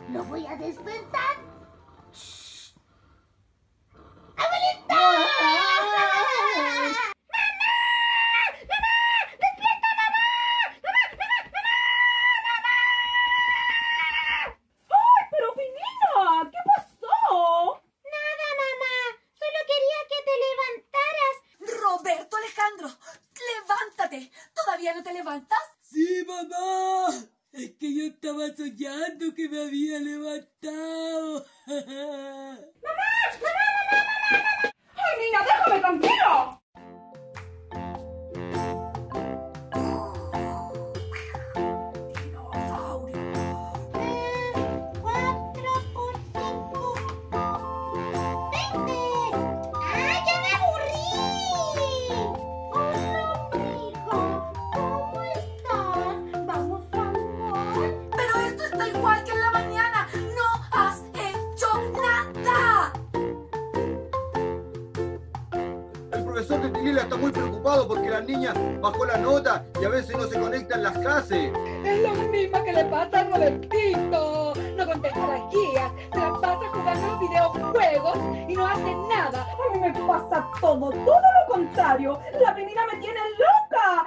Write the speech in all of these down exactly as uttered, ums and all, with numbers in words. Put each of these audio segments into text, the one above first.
Lo voy a despertar. ¡Shh! ¡Abuelita! ¡Mamá! ¡Mamá! ¡Despierta, mamá! ¡Mamá! ¡Mamá! ¡Mamá! ¡Mamá! ¡Ay, pero Finita! ¿Qué pasó? Nada, mamá. Solo quería que te levantaras. Roberto Alejandro, levántate. ¿Todavía no te levantas? Sí, mamá. Es que yo estaba soñando que me había levantado. ¡Mamá! ¡Mamá! ¡Mamá! ¡Mamá! ¡Ay, niña, déjame tranquilo! Cuatro por cinco. Veinte. ¡Ah, ya me aburrí! Hola, mijo. ¿Cómo estás? ¿Vamos a jugar? Pero esto está igual que en la mañana. No has hecho nada. El profesor de Tinila está muy preocupado porque la niña bajó la nota y a veces no se conecta en las clases. Es lo mismo que le pasa a Robertito. No contesta las guías, se la pasa jugando videojuegos y no hace nada. A mí me pasa todo, todo lo contrario. La Finita me tiene loca.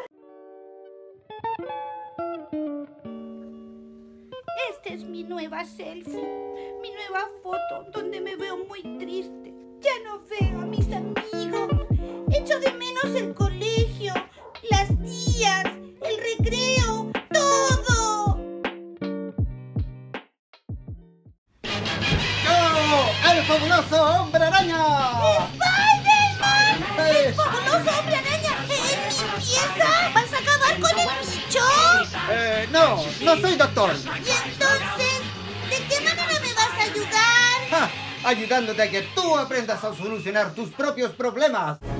Esta es mi nueva selfie, mi nueva foto donde me veo muy triste. Ya no veo a mis amigos. Echo de menos el colegio, las tías, el recreo, todo. ¡Yo, el fabuloso hombre araña! ¡Spider-Man! ¡Eh! ¡El fabuloso hombre araña! ¿En mi pieza? ¿Vas a acabar con el bicho? Eh, no, no soy doctor. Y entonces, ¿de qué manera me vas a ayudar? ¡Ja! Ayudándote a que tú aprendas a solucionar tus propios problemas.